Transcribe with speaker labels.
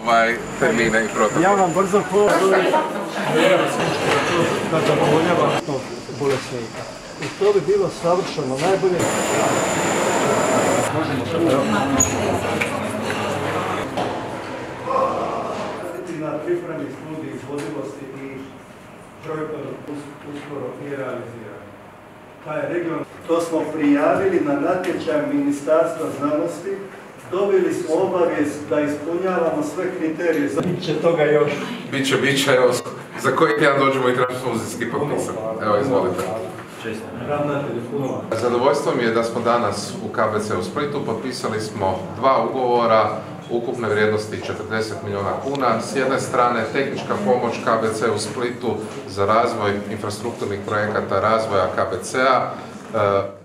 Speaker 1: termine i protokole.
Speaker 2: Ja vam brzo da zadovoljavam tog bolesnika. I to bi bilo savršeno, najbolje. Na pripremi studij izvodivosti i projekta uskoro i realizirano. To smo prijavili na natječaj Ministarstva znanosti, dobili smo obavijest da ispunjavamo sve kriterije. Biće toga još.
Speaker 1: Biće, evo, za koji tjedan dođemo i tražimo uzijski potpisa. Evo, izvolite. Zadovoljstvo mi je da smo danas u KBC u Splitu potpisali smo 2 ugovora ukupne vrijednosti 40 milijuna kuna. S jedne strane tehnička pomoć KBC u Splitu za razvoj infrastrukturnih projekata razvoja KBC-a.